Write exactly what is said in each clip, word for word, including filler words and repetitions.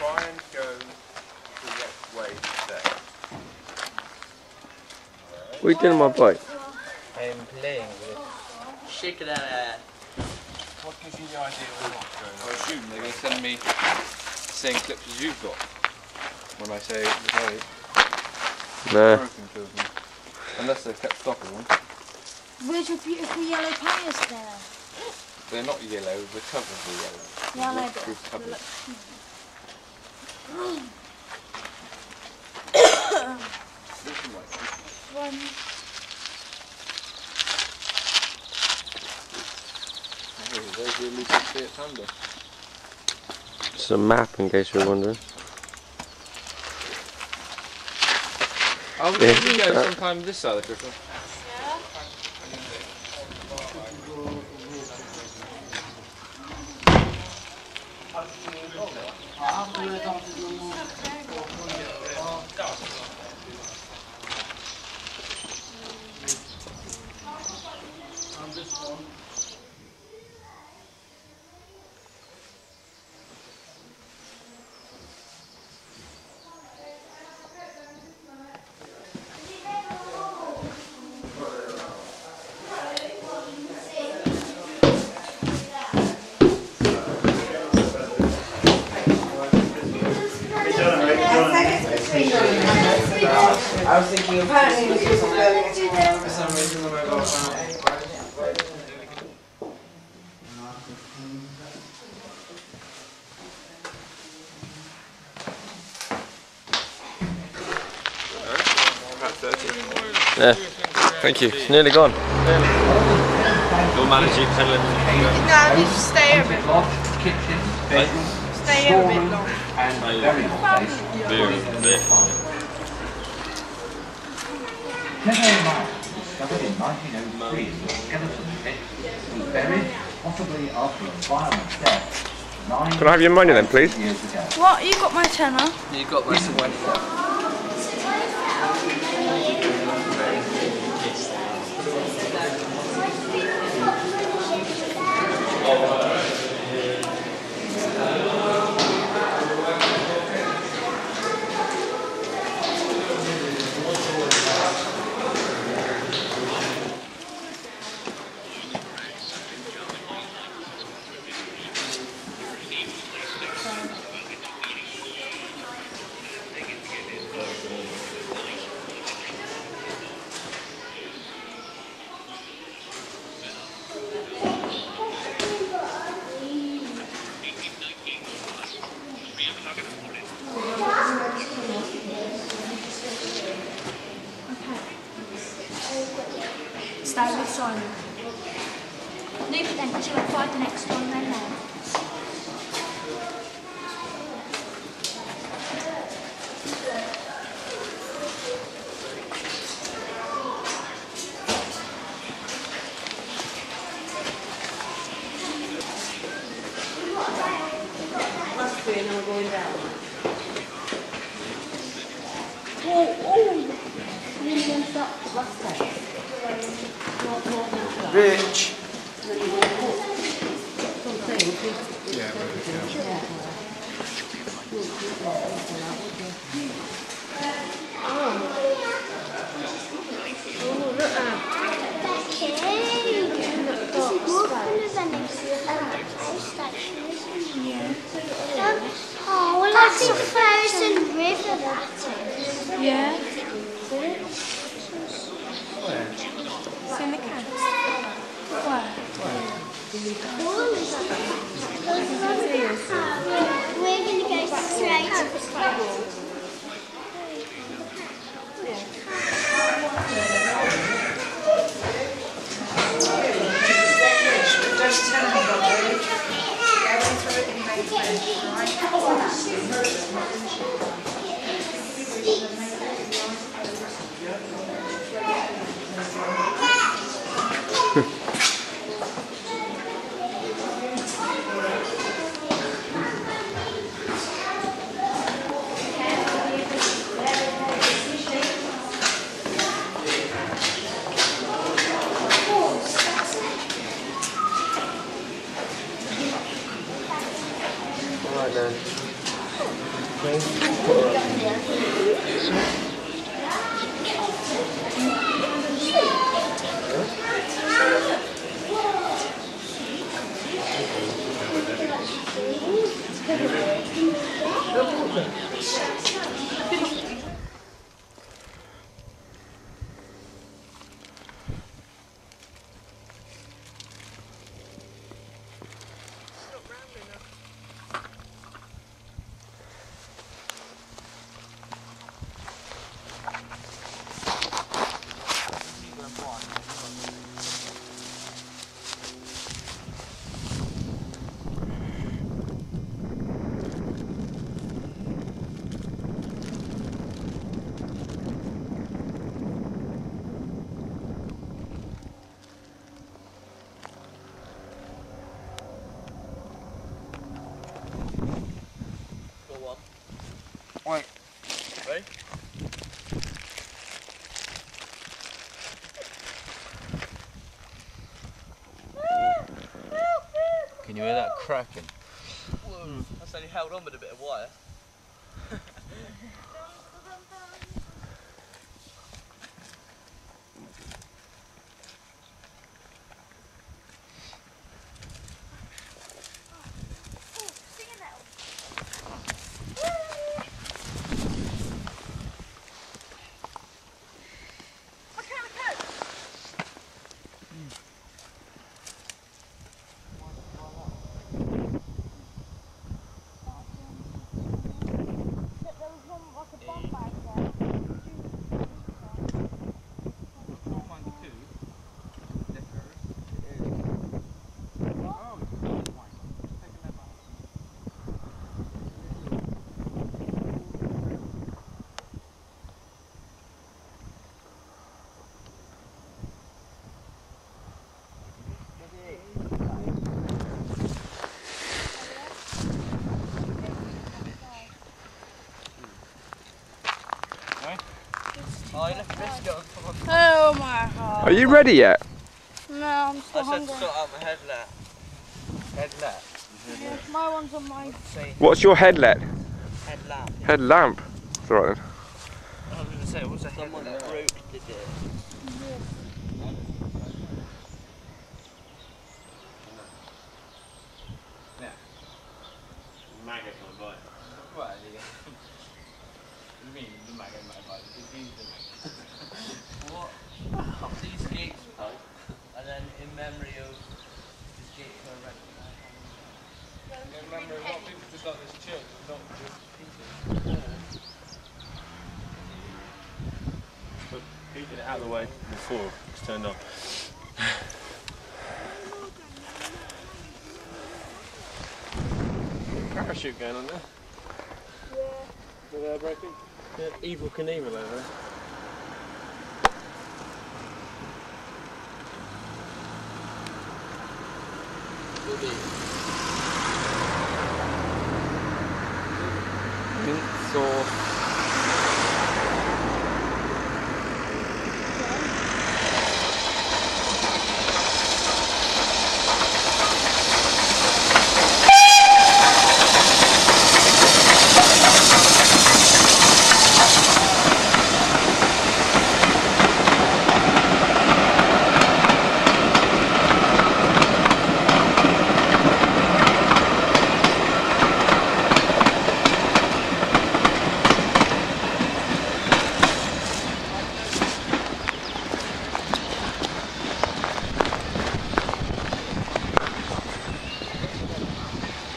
try and go the way there. What are you doing on my bike? I'm playing with it. Shake that ass. What gives you the idea of what's going on? I assume they're going to send me the same clips as you've got. When I say, hey, No. broken to them. Unless they've kept stock of them. Where's your beautiful yellow players there? They're not yellow, the covers are yellow. Yeah, I know, Waterproof but covers. This is like One. oh, there's the elusive Fiat Panda. It's a map in case you're wondering. I'll Yeah. let you go sometime this side of Christmas. I was thinking of apparently for some reason the mobile phone. Yeah. Thank you. It's nearly gone. You'll manage it, tell them. No, I need to stay here a bit long. Stay here a bit long. Very, very. Discovered in nineteen oh three in the skeleton pit, was buried, possibly after a violent death, nine Can I have your money then, please? years ago. What? You got my tenner? You got my one. Stay with Simon. Leave it then, because you'll find the next one then now. Must be, and I'm going down. Oh, oh! You didn't stop last time. Rich. Yeah, Oh, well, that's a frozen river, that is. Yeah. It's in the can. Where? We're going to go straight to the front. Just tell me, go into it and make it, Right then. Wait. Ready? Can you hear that cracking? Whoa, that's only held on with a bit of wire. Oh my god. Are you ready yet? No, I'm still I said hungry. to sort out my headlamp. Headlamp? Yeah, my one's on my... What's your headlet? Headlamp. Headlamp. That's all right then. I was going to say, what's a headlamp? Someone broke did it. Maggot my bike. What? You mean the maggot my bike? What? These gates broke, and then in memory of this gate for a record. In memory of what people just like this church, not just people. But keeping it out of the way before it's turned on. Parachute going on there. Yeah. With air braking? Yeah, Evil Knievel over there. Mince or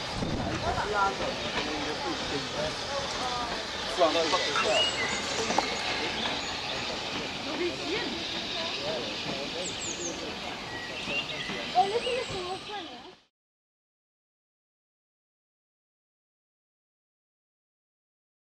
Well, no, fuck this.